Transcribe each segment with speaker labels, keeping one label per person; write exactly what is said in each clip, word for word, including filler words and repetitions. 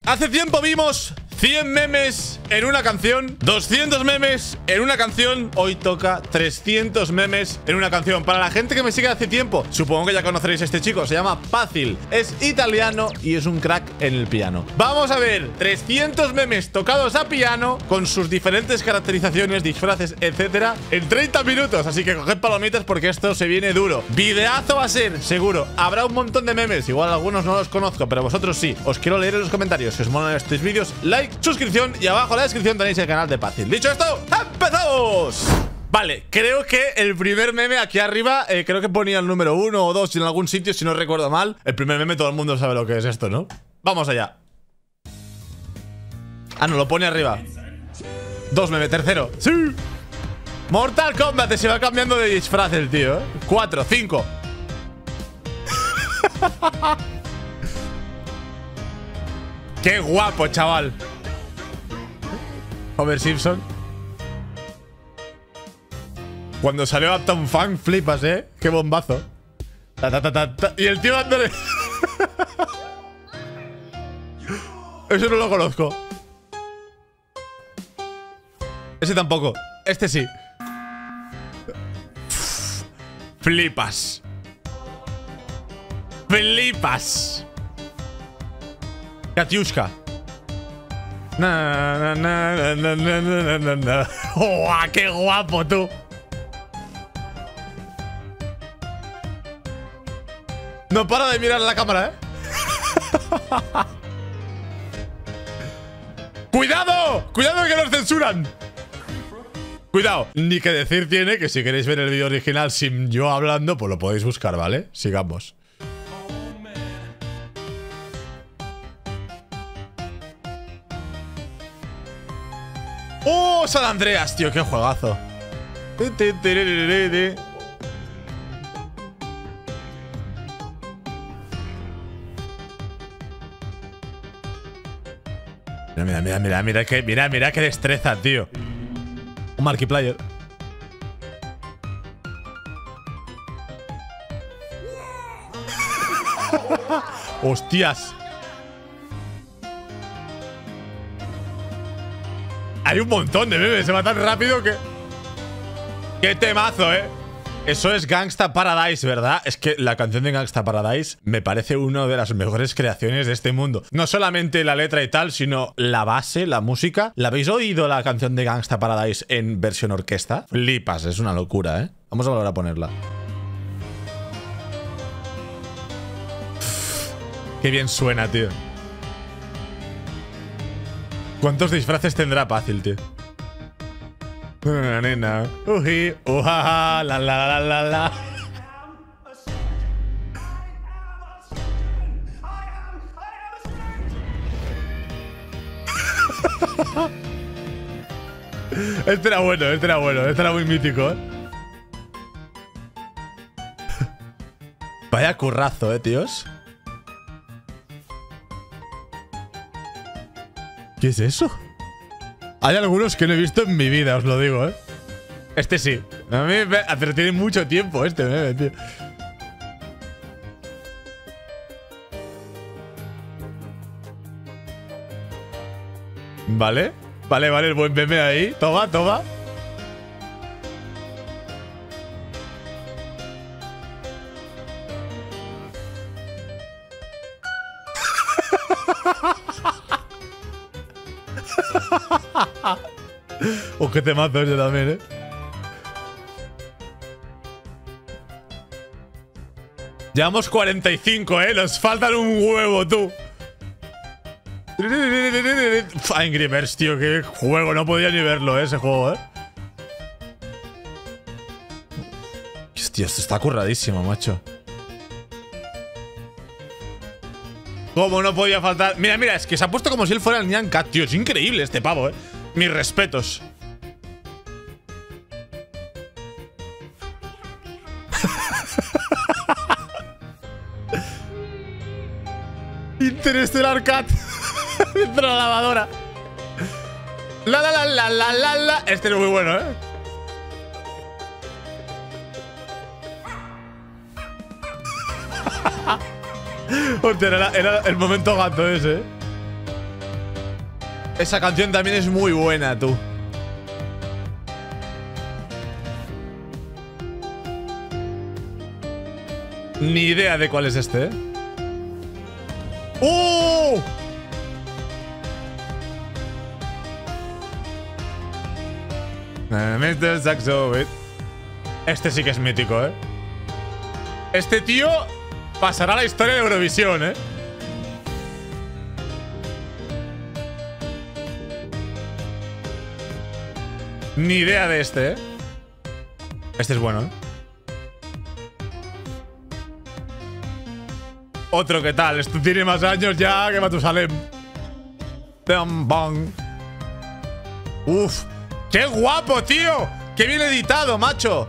Speaker 1: Hace tiempo vimos cien memes en una canción, doscientos memes en una canción. Hoy toca trescientos memes en una canción. Para la gente que me sigue hace tiempo, supongo que ya conoceréis a este chico. Se llama Pazil, es italiano y es un crack en el piano. Vamos a ver trescientos memes tocados a piano con sus diferentes caracterizaciones, disfraces, etcétera, en treinta minutos. Así que coged palomitas porque esto se viene duro. Videazo va a ser, seguro. Habrá un montón de memes. Igual algunos no los conozco, pero vosotros sí. Os quiero leer en los comentarios. Si os molan estos vídeos, like, suscripción y abajo en la descripción tenéis el canal de Pazil. Dicho esto, ¡empezamos! Vale, creo que el primer meme aquí arriba, eh, creo que ponía el número uno o dos en algún sitio, si no recuerdo mal. El primer meme todo el mundo sabe lo que es esto, ¿no? Vamos allá. Ah, no, lo pone arriba. Dos meme, tercero. ¡Sí! Mortal Kombat, se va cambiando de disfraz el tío, ¿eh? Cuatro, cinco. ¡Qué guapo, chaval! Homer Simpson. Cuando salió Uptown Funk, flipas, ¿eh? ¡Qué bombazo! Ta, ta, ta, ta, ta. Y el tío dándole... Eso no lo conozco. Ese tampoco. Este sí. Flipas. Flipas. Katiushka. Na, na, na, na, na, na, na, na. ¡Oh, qué guapo, tú! No para de mirar la cámara, ¿eh? ¡Cuidado! ¡Cuidado que nos censuran! Cuidado. Ni que decir tiene que si queréis ver el vídeo original sin yo hablando, pues lo podéis buscar, ¿vale? Sigamos. ¡Oh, San Andreas, tío! ¡Qué juegazo! Mira, mira, mira, mira, mira, que, mira, mira qué destreza, tío. Un Markiplier. ¡Hostias! Hay un montón de memes, se va tan rápido que... ¡Qué temazo, eh! Eso es Gangsta Paradise, ¿verdad? Es que la canción de Gangsta Paradise me parece una de las mejores creaciones de este mundo. No solamente la letra y tal, sino la base, la música. ¿La habéis oído la canción de Gangsta Paradise en versión orquesta? Flipas, es una locura, ¿eh? Vamos a volver a ponerla. Uf, qué bien suena, tío. ¿Cuántos disfraces tendrá Pazil, tío? Nena. Uji, ujaja, la la la la la. Este era bueno, este era bueno, este era muy mítico, ¿eh? Vaya currazo, ¿eh, tíos? ¿Qué es eso? Hay algunos que no he visto en mi vida, os lo digo, ¿eh? Este sí. A mí me... Pero tiene mucho tiempo este meme, tío. Vale. Vale, vale, el buen meme ahí. Toma, toma. Oh, qué temazo ese también, ¿eh? Llevamos cuarenta y cinco, ¿eh? Nos faltan un huevo, tú. Angry Birds, tío, qué juego. No podía ni verlo, ¿eh? Ese juego, ¿eh? Hostia, esto está curradísimo, macho. ¿Cómo no podía faltar? Mira, mira, es que se ha puesto como si él fuera el Nyan Cat, tío. Es increíble este pavo, ¿eh? Mis respetos. Interstellar Cat. Dentro de la lavadora. La la la la la la la. Este es muy bueno, ¿eh? Hostia, era, era el momento gato ese, ¿eh? Esa canción también es muy buena, tú. Ni idea de cuál es este, ¿eh? ¡Uh! mister Saxo. Este sí que es mítico, ¿eh? Este tío pasará a la historia de Eurovisión, ¿eh? Ni idea de este, ¿eh? Este es bueno, ¿eh? Otro, ¿qué tal? Esto tiene más años ya que Matusalem. Bam, bam. Uf. ¡Qué guapo, tío! ¡Qué bien editado, macho!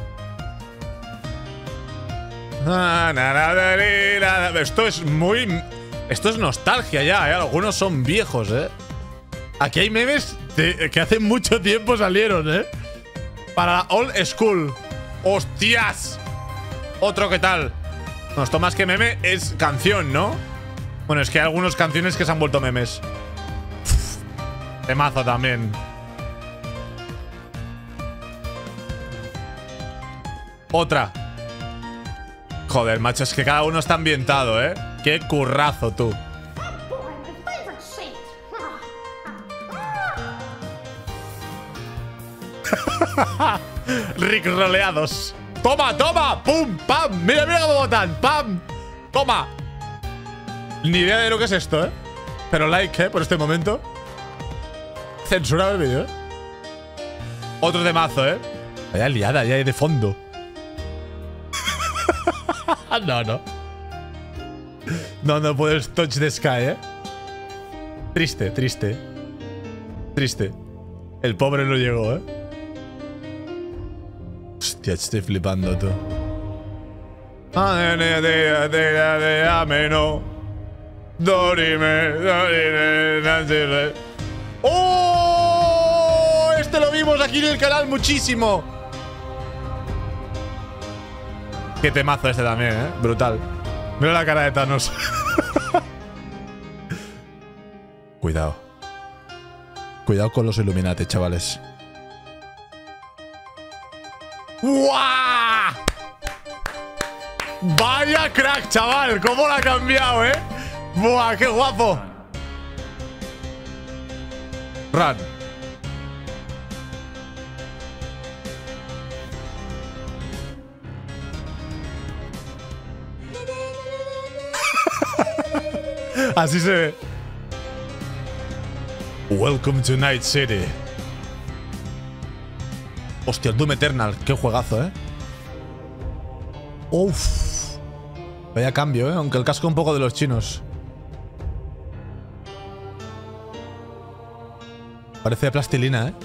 Speaker 1: Esto es muy... Esto es nostalgia ya, ¿eh? Algunos son viejos, ¿eh? Aquí hay memes de, que hace mucho tiempo salieron, ¿eh? Para Old School. ¡Hostias! Otro, ¿qué tal? No, esto más que meme es canción, ¿no? Bueno, es que hay algunas canciones que se han vuelto memes. Temazo también. Otra. Joder, macho, es que cada uno está ambientado, ¿eh? Qué currazo, tú. Rick roleados. ¡Toma, toma! ¡Pum! ¡Pam! ¡Mira, mira cómo botan! ¡Pam! ¡Toma! Ni idea de lo que es esto, ¿eh? Pero like, ¿eh? Por este momento. Censurado el vídeo, ¿eh? Otro de mazo, ¿eh? Vaya liada, ya hay de fondo. No, no. No, no puedes touch the sky, ¿eh? Triste, triste. Triste. El pobre no llegó, ¿eh? Hostia, estoy flipando, tú. ¡Oh! Este lo vimos aquí en el canal muchísimo. Qué temazo este también, ¿eh? Brutal. Mira la cara de Thanos. Cuidado. Cuidado con los Illuminati, chavales. ¡Guau! Vaya crack, chaval. ¿Cómo lo ha cambiado, eh? ¡Buah, qué guapo! Run. Así se ve. Welcome to Night City. Hostia, el Doom Eternal. Qué juegazo, ¿eh? Uff. Vaya cambio, ¿eh? Aunque el casco un poco de los chinos. Parece de plastilina, ¿eh?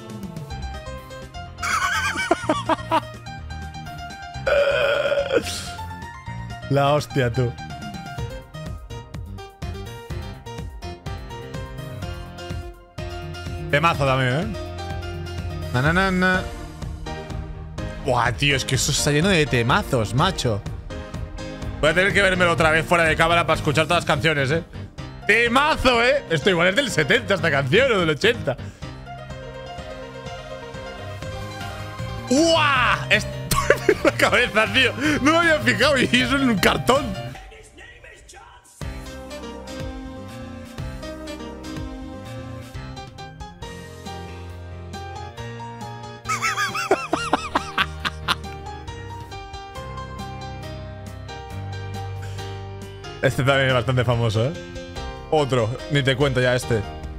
Speaker 1: La hostia, tú. Temazo también, ¿eh? Na, na, na, na. Buah, tío, es que eso está lleno de temazos, macho. Voy a tener que vérmelo otra vez fuera de cámara para escuchar todas las canciones, ¿eh? ¡Temazo, eh! Esto igual es del setenta esta canción o del ochenta. ¡Uah! Estoy en la cabeza, tío. No me había fijado y eso en un cartón. Este también es bastante famoso, ¿eh? Otro, ni te cuento ya este.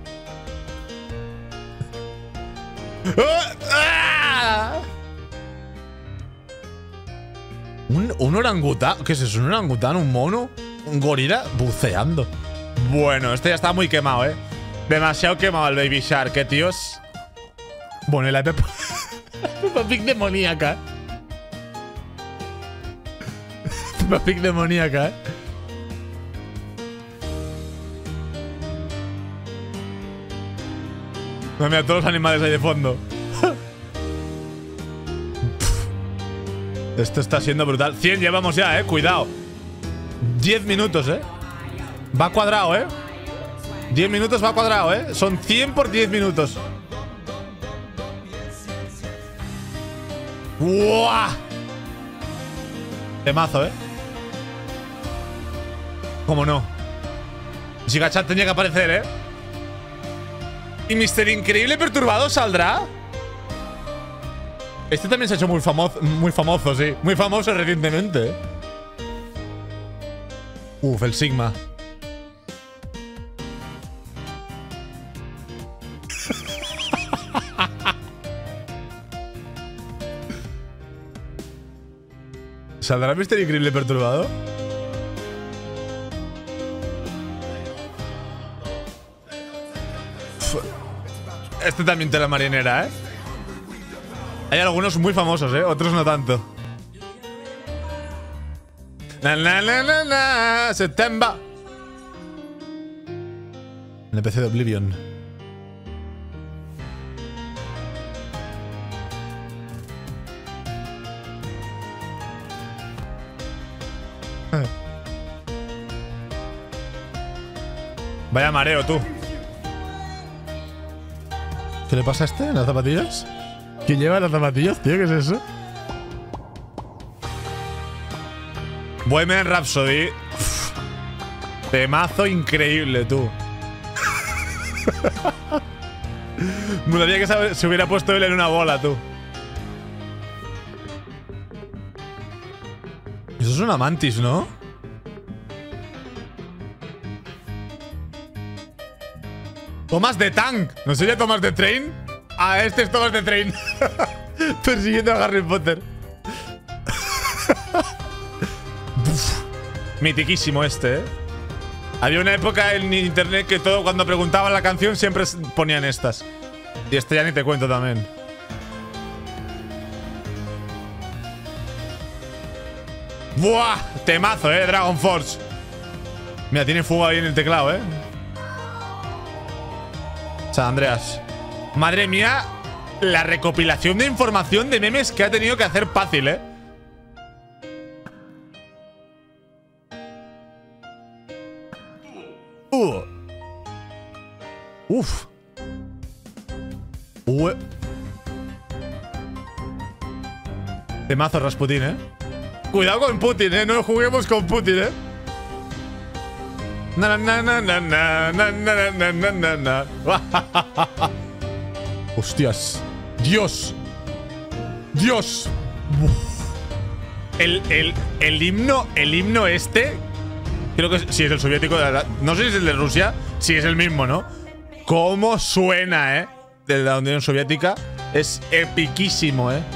Speaker 1: ¿Un, un orangután? ¿Qué es eso? ¿Un orangután? ¿Un mono? ¿Un gorila? Buceando. Bueno, este ya está muy quemado, ¿eh? Demasiado quemado el Baby Shark, ¿eh, tíos? Bueno, y la Peppa Peppa Pig demoníaca. Peppa Pig demoníaca, ¿eh? No, mira, todos los animales ahí de fondo. Esto está siendo brutal. cien llevamos ya, eh. Cuidado. diez minutos, eh. Va cuadrado, eh. diez minutos va cuadrado, ¿eh? Son cien por diez minutos. ¡Buah! Temazo, ¿eh? ¿Cómo no? Giga Chat tenía que aparecer, ¿eh? ¿Y mister Increíble Perturbado saldrá? Este también se ha hecho muy famoso, muy famoso, sí. Muy famoso recientemente, ¿eh? Uf, el Sigma. ¿Saldrá mister Increíble Perturbado? Este también te la marinera, ¿eh? Hay algunos muy famosos, ¿eh? Otros no tanto. Na, na, na, na, na, September. N P C de Oblivion. Vaya mareo, tú. ¿Qué le pasa a este en las zapatillas? ¿Quién lleva las zapatillas, tío? ¿Qué es eso? Bohemian Rhapsody. Uf. Temazo increíble, tú. Me gustaría que se, se hubiera puesto él en una bola, tú. Eso es una mantis, ¿no? Thomas the Tank. ¿No sería Thomas the Train? Ah, este es Thomas the Train. Persiguiendo a Harry Potter. Mitiquísimo este, ¿eh? Había una época en internet que todo, cuando preguntaban la canción, siempre ponían estas. Y este ya ni te cuento también. ¡Buah! Temazo, ¿eh? Dragon Force. Mira, tiene fuego ahí en el teclado, ¿eh? San Andreas. Madre mía, la recopilación de información de memes que ha tenido que hacer fácil, ¿eh? Uh. Uf. Uh. Temazo Rasputin, ¿eh? Cuidado con Putin, ¿eh? No juguemos con Putin, ¿eh? Na na na na na na na na na na na. Hostias. Dios. Dios. El, el, el himno, el himno este, creo que si es el soviético, no sé si es el de Rusia, si es el mismo, ¿no? Cómo suena, ¿eh? De la Unión Soviética. Es epiquísimo, ¿eh?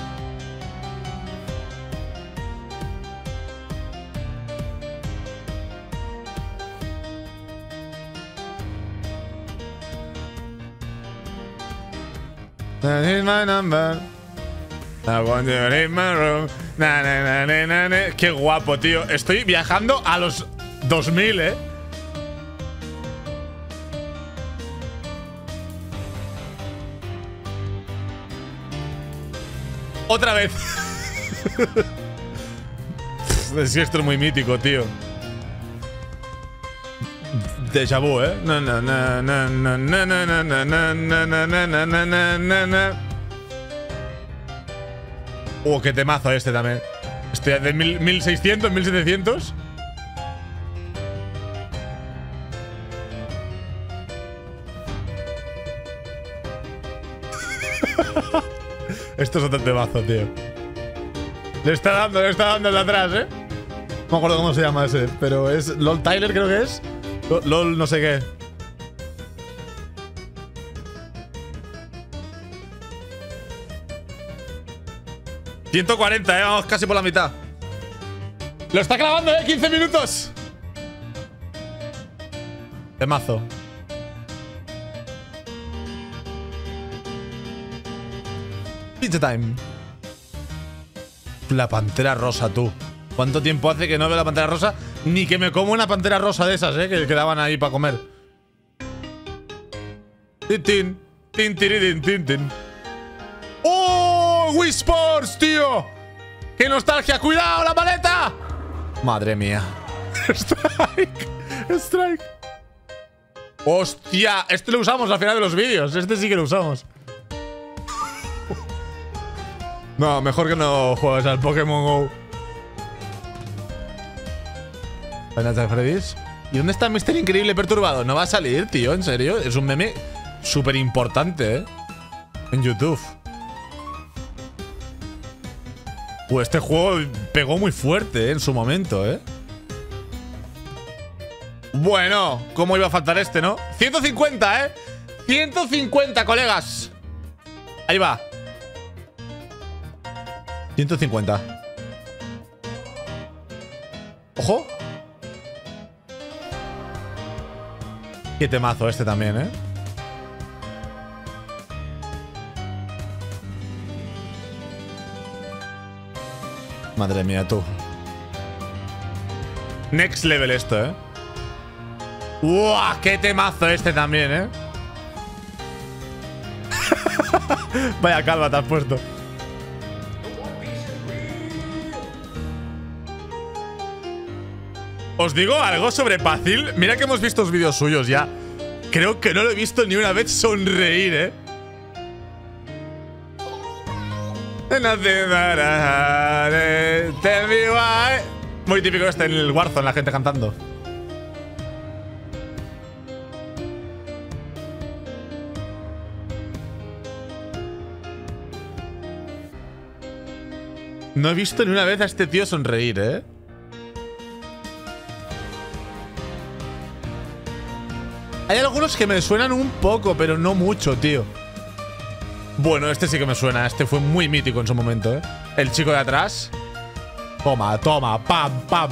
Speaker 1: That is my number. I want you in my room. Na, na, na, na, na, na. Qué guapo, tío. Estoy viajando a los dos mil, ¿eh? Otra vez. Es que esto es muy mítico, tío. Déjà vu, ¿eh? Na, na, na, na, na, na, na, na, na, na, na, na, na, na, na, na. Oh, qué temazo este también. Este de mil seiscientos, mil setecientos. Esto es otro temazo, tío. Le está dando, le está dando el de atrás, ¿eh? No me acuerdo cómo se llama ese, pero es LOL Tyler, creo que es. LOL no sé qué. ciento cuarenta, eh. Vamos casi por la mitad. Lo está clavando, eh. quince minutos. Temazo. Pizza time. La pantera rosa, tú. ¿Cuánto tiempo hace que no veo la pantera rosa? Ni que me como una pantera rosa de esas, eh, que quedaban ahí para comer. Tin, tin, tin, tin, tin, tin. ¡Oh! Wii Sports, tío. ¡Qué nostalgia! ¡Cuidado, la maleta! Madre mía. Strike. Strike. ¡Hostia! Este lo usamos al final de los vídeos. Este sí que lo usamos. No, mejor que no juegues al Pokémon Go. Final Freddy's. ¿Y dónde está míster Increíble Perturbado? No va a salir, tío, en serio. Es un meme súper importante, ¿eh? En YouTube. Pues este juego pegó muy fuerte, ¿eh? En su momento, ¿eh? Bueno, ¿cómo iba a faltar este, no? ciento cincuenta, ¿eh? ciento cincuenta, colegas. Ahí va. ciento cincuenta. Ojo. Qué temazo este también, ¿eh? Madre mía, tú. Next level esto, ¿eh? ¡Uah! ¡Qué temazo este también, eh! Vaya calva te has puesto. Os digo algo sobre Pazil. Mira que hemos visto los vídeos suyos ya. Creo que no lo he visto ni una vez sonreír, eh. Tell me why. Muy típico este en el Warzone, la gente cantando. No he visto ni una vez a este tío sonreír, ¿eh? Hay algunos que me suenan un poco, pero no mucho, tío. Bueno, este sí que me suena. Este fue muy mítico en su momento, ¿eh? El chico de atrás. Toma, toma, pam, pam.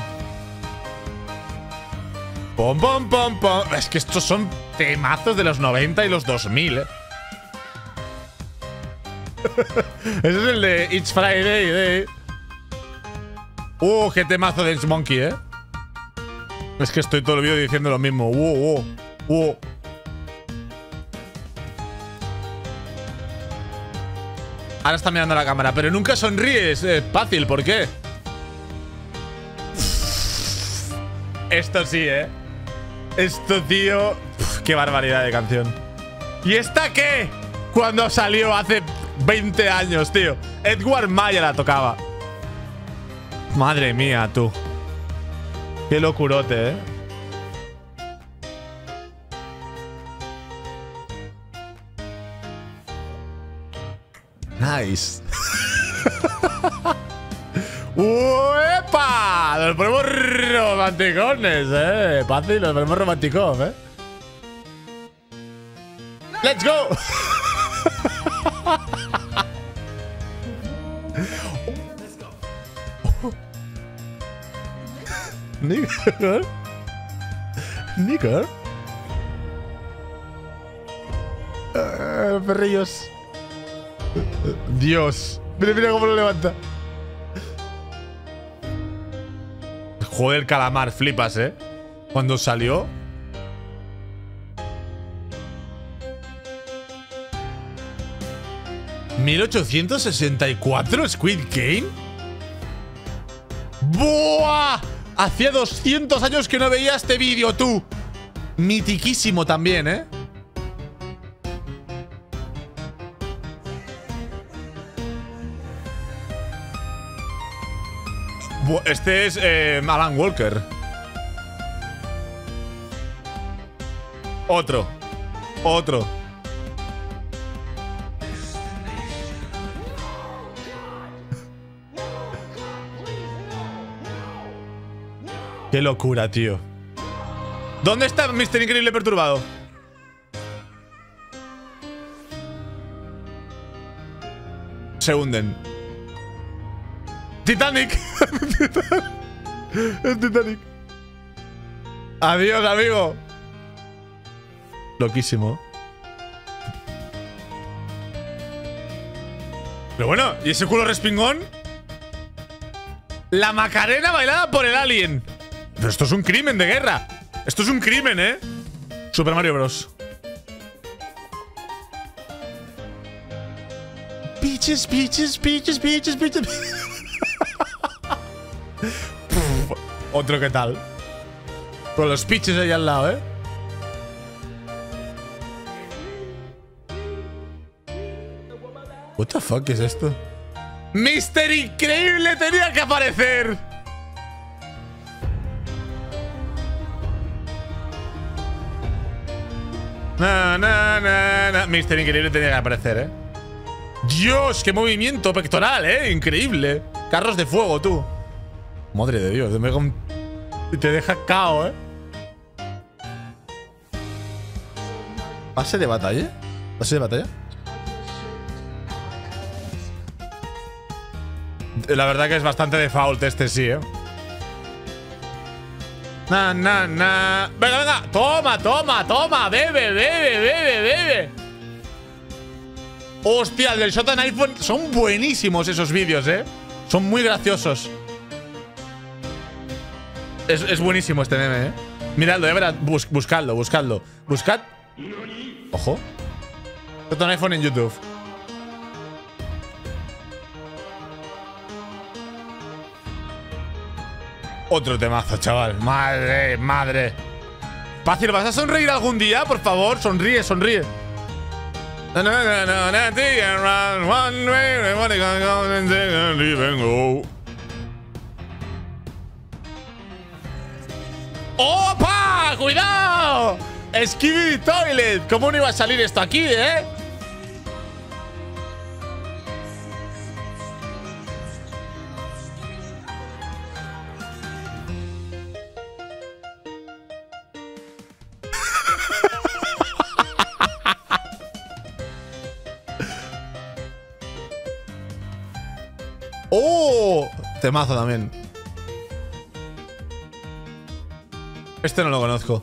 Speaker 1: Pom, pom, pom, pom. Es que estos son temazos de los noventa y los dos mil, ¿eh? Ese es el de It's Friday, ¿eh? Uh, qué temazo de Dance Monkey, ¿eh? Es que estoy todo el vídeo diciendo lo mismo. Uh, uh, uh. Ahora está mirando la cámara, pero nunca sonríes. Es fácil, ¿por qué? Esto sí, ¿eh? Esto, tío. Uf, qué barbaridad de canción. ¿Y esta qué? Cuando salió hace veinte años, tío. Edward Maya la tocaba. Madre mía, tú. Qué locurote, ¿eh? Nice. ¡Uepa! Nos ponemos romanticones, ¿eh? Fácil, nos ponemos romanticos, ¿eh? ¡Let's go! Nigger. Nigger. Uh, perrillos. Dios. Mira, mira cómo lo levanta. Joder, calamar, flipas, ¿eh? Cuando salió. ¿mil ochocientos sesenta y cuatro Squid Game? ¡Buah! Hacía doscientos años que no veía este vídeo, tú. Mitiquísimo también, ¿eh? Este es eh, Alan Walker. Otro. Otro. Qué locura, tío. ¿Dónde está míster Increíble Perturbado? Se hunden. Titanic. Es Titanic. Adiós, amigo. Loquísimo. Pero bueno, ¿y ese culo respingón? La Macarena bailada por el alien. Pero esto es un crimen de guerra. Esto es un crimen, ¿eh? Super Mario Bros. Peaches, peaches, peaches, peaches, peaches. Otro que tal. Con los pitches ahí al lado, ¿eh? What the fuck, ¿qué es esto? ¡Mister Increíble tenía que aparecer! Na, na, na, na. Mister Increíble tenía que aparecer, ¿eh? Dios, qué movimiento pectoral, ¿eh? Increíble. Carros de fuego, tú. Madre de Dios, te, un... te deja cao, ¿eh? ¿Pase de batalla? ¿Pase de batalla? La verdad que es bastante default este, sí, ¿eh? Na, na, na. Venga, venga. Toma, toma, toma. Bebe, bebe, bebe, bebe. Hostia, el del shot en iPhone. Son buenísimos esos vídeos, ¿eh? Son muy graciosos. Es, es buenísimo este meme, ¿eh? Miradlo, ya verás. Bus, buscadlo, buscadlo. Buscad. Ojo. Shot en iPhone en YouTube. Otro temazo, chaval. Madre, madre. Fácil, ¿vas a sonreír algún día? Por favor, sonríe, sonríe. ¡Opa! ¡Cuidado! Skibidi Toilet. ¿Cómo no iba a salir esto aquí, eh? ¡Oh! Temazo también. Este no lo conozco.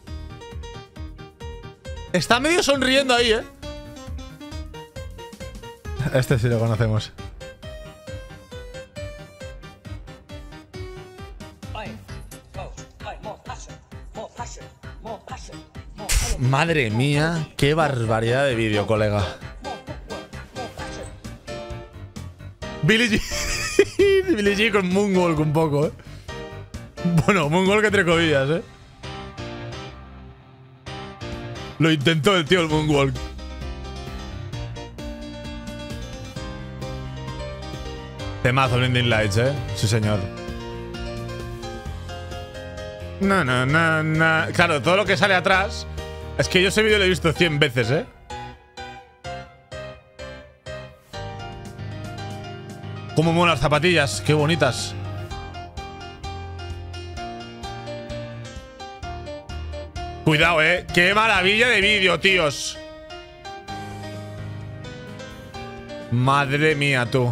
Speaker 1: Está medio sonriendo ahí, ¿eh? Este sí lo conocemos. Madre mía, qué barbaridad de vídeo, colega. Billie G. Billie G con Moonwalk un poco, ¿eh? Bueno, Moonwalk entre comillas, ¿eh? Lo intentó el tío el Moonwalk. Temazo Blinding Lights, ¿eh? Sí, señor. No, no, no, no. Claro, todo lo que sale atrás. Es que yo ese vídeo lo he visto cien veces, ¿eh? Cómo molan las zapatillas, qué bonitas. Cuidado, eh. Qué maravilla de vídeo, tíos. Madre mía, tú.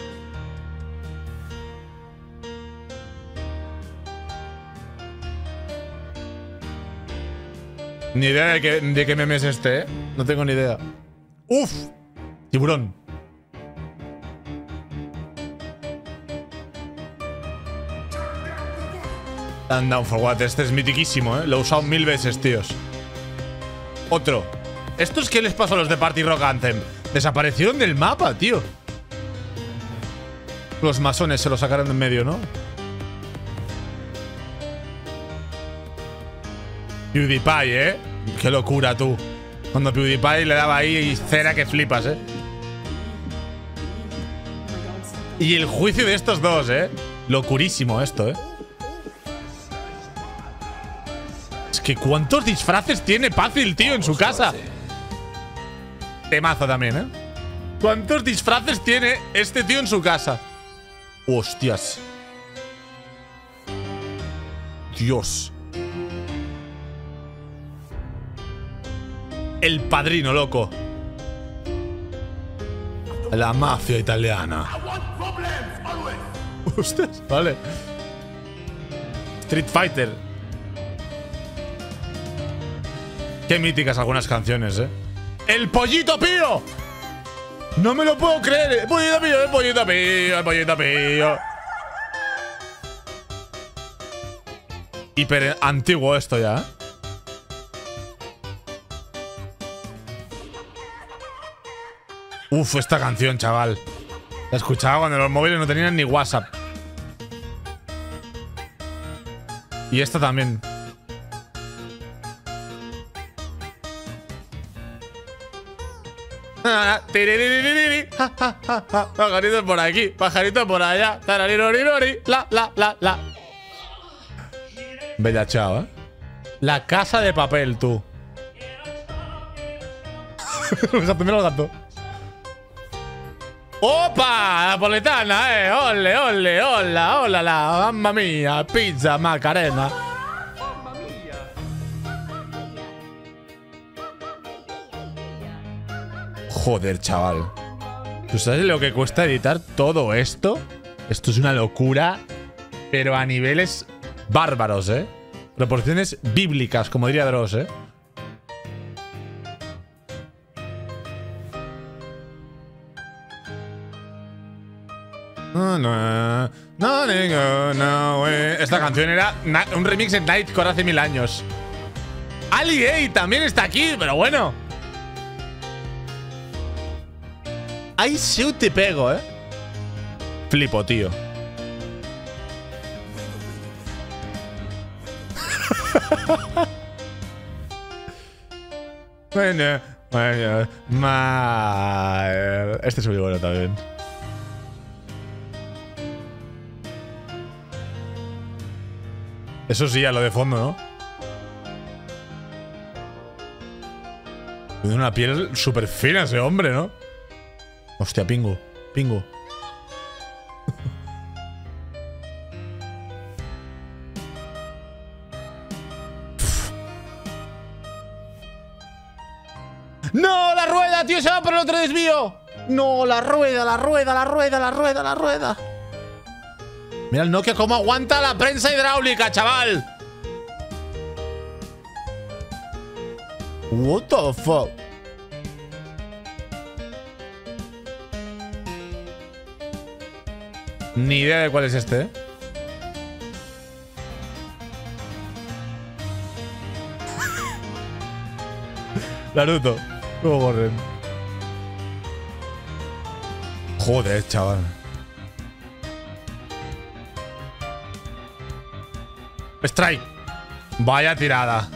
Speaker 1: Ni idea de qué, de qué meme es este, eh. No tengo ni idea. Uf. Tiburón. And Down for What, este es mitiquísimo, ¿eh? Lo he usado mil veces, tíos. Otro. ¿Estos qué les pasó a los de Party Rock Anthem? Desaparecieron del mapa, tío. Los masones se lo sacaron de en medio, ¿no? PewDiePie, ¿eh? Qué locura, tú. Cuando PewDiePie le daba ahí cera que flipas, ¿eh? Y el juicio de estos dos, ¿eh? Locurísimo esto, ¿eh? Es que ¿cuántos disfraces tiene Fácil, tío, en su casa? Temazo también, ¿eh? ¿Cuántos disfraces tiene este tío en su casa? Hostias. Dios. El Padrino, loco. La mafia italiana. Hostias, vale. Street Fighter. Qué míticas algunas canciones, ¿eh? ¡El Pollito Pío! ¡No me lo puedo creer! ¡El Pollito Pío! ¡El Pollito Pío! ¡El Pollito Pío! Hiper antiguo esto ya, ¿eh? Uf, esta canción, chaval. La escuchaba cuando los móviles no tenían ni WhatsApp. Y esta también. Pajarito por aquí, pajarito por allá. La, la, la, la. Bella chao, ¿eh? La casa de papel, tú. El gato, mira el gato. ¡Opa! Napoletana, eh. Ole, ole, hola, hola, la. Mamma mía. Pizza, Macarena. Joder, chaval. ¿Tú sabes lo que cuesta editar todo esto? Esto es una locura, pero a niveles bárbaros, ¿eh? Proporciones bíblicas, como diría Dross, ¿eh? No, no, no, no, no, esta canción era un remix en Nightcore hace mil años. Ali A también está aquí, pero bueno. Ahí sí te pego, ¿eh? Flipo, tío. Bueno, bueno, mal. Este es muy bueno también. Eso sí, a lo de fondo, ¿no? Tiene una piel súper fina ese hombre, ¿no? Hostia, Pingu, Pingu. ¡No! ¡La rueda, tío! ¡Se va por el otro desvío! ¡No! ¡La rueda, la rueda, la rueda, la rueda, la rueda! Mira el Nokia cómo aguanta la prensa hidráulica, chaval. What the fuck? Ni idea de cuál es este, ¿eh? Naruto. ¿Cómo corren? Joder, chaval. Strike. Vaya tirada.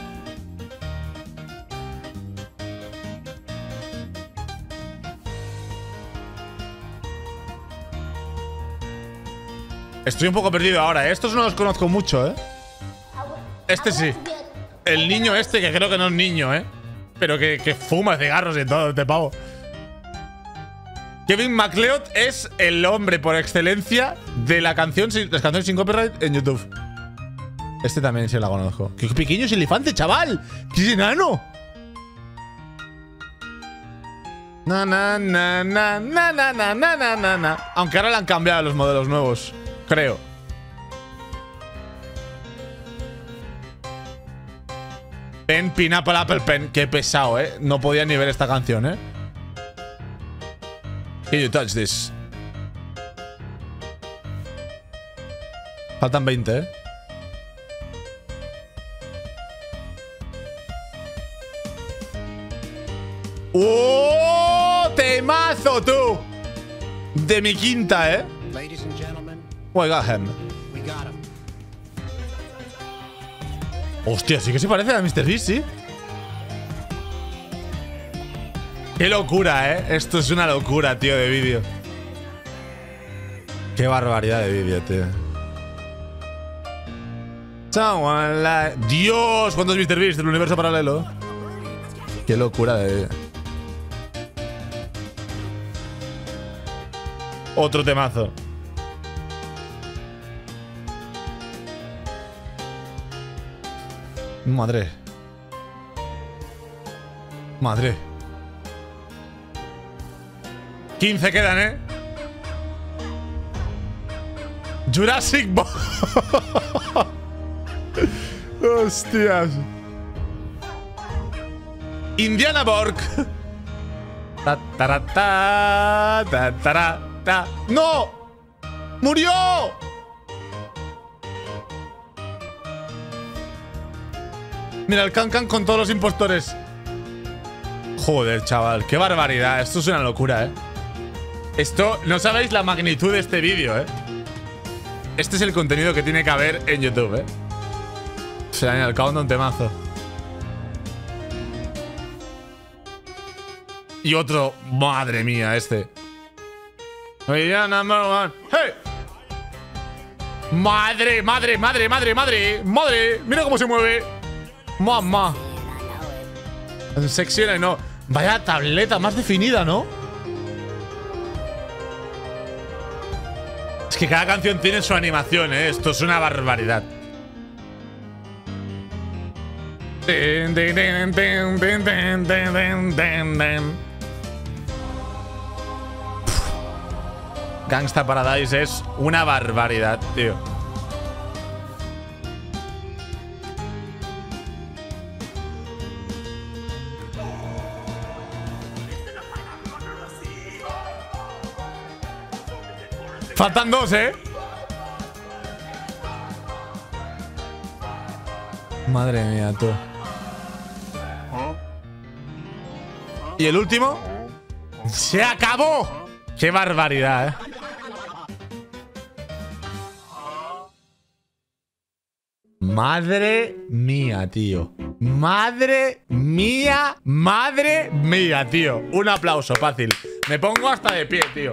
Speaker 1: Estoy un poco perdido ahora, ¿eh? Estos no los conozco mucho, ¿eh? Este sí. El niño este, que creo que no es niño, ¿eh? Pero que, que fuma cigarros y todo, este pavo. Kevin MacLeod es el hombre por excelencia de la canción, las canciones sin copyright en YouTube. Este también sí la conozco. ¡Qué pequeño es el elefante, chaval! ¡Qué es enano! Na, na, na, na, na, na, na, na, na, na. Aunque ahora le han cambiado los modelos nuevos. Creo. Pen, Pineapple, Apple Pen. Qué pesado, ¿eh? No podía ni ver esta canción, ¿eh? Can you touch this? Faltan veinte, ¿eh? ¡Oh! ¡Temazo, tú! De mi quinta, ¿eh? Oh, I got him. Hostia, sí que se parece a mister Beast, ¿sí? Qué locura, ¿eh? Esto es una locura, tío, de vídeo. Qué barbaridad de vídeo, tío. Dios, ¿cuántos mister Beast del universo paralelo? Qué locura de vídeo. Otro temazo. Madre. Madre. quince quedan, ¿eh? Jurassic Ball. Hostias. Indiana Borg. Ta, ta, ta, ta, ta, ta. ¡No! ¡Murió! Mira el Can-Can con todos los impostores. Joder, chaval. Qué barbaridad. Esto es una locura, ¿eh? Esto... No sabéis la magnitud de este vídeo, ¿eh? Este es el contenido que tiene que haber en YouTube, ¿eh? O sea, en el countdown temazo. Y otro, madre mía, este. We are number one. ¡Hey! Madre, madre, madre, madre, madre. Madre, mira cómo se mueve. Mamá. En sección no. Vaya tableta más definida, ¿no? Es que cada canción tiene su animación, ¿eh? Esto es una barbaridad. Gangsta Paradise es una barbaridad, tío. Faltan dos, ¿eh? Madre mía, tú. ¿Y el último? ¡Se acabó! ¡Qué barbaridad, eh! Madre mía, tío. Madre mía, madre mía, tío. Un aplauso, fácil. Me pongo hasta de pie, tío.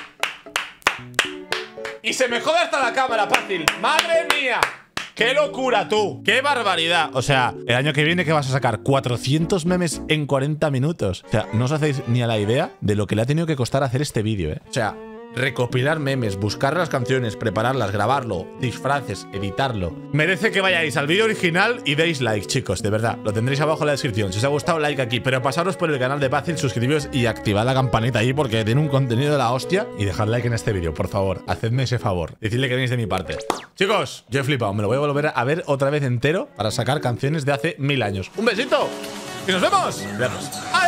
Speaker 1: Y se me jode hasta la cámara, fácil. ¡Madre mía! ¡Qué locura, tú! ¡Qué barbaridad! O sea, el año que viene que vas a sacar cuatrocientos memes en cuarenta minutos. O sea, no os hacéis ni a la idea de lo que le ha tenido que costar hacer este vídeo, ¿eh? O sea, recopilar memes, buscar las canciones, prepararlas, grabarlo, disfraces, editarlo. Merece que vayáis al vídeo original y deis like, chicos, de verdad. Lo tendréis abajo en la descripción. Si os ha gustado, like aquí. Pero pasaros por el canal de Pazil, suscribiros y activad la campanita ahí porque tiene un contenido de la hostia. Y dejad like en este vídeo, por favor. Hacedme ese favor. Decidle que venís de mi parte. Chicos, yo he flipado. Me lo voy a volver a ver otra vez entero para sacar canciones de hace mil años. ¡Un besito! ¡Y nos vemos! ¡Vemos!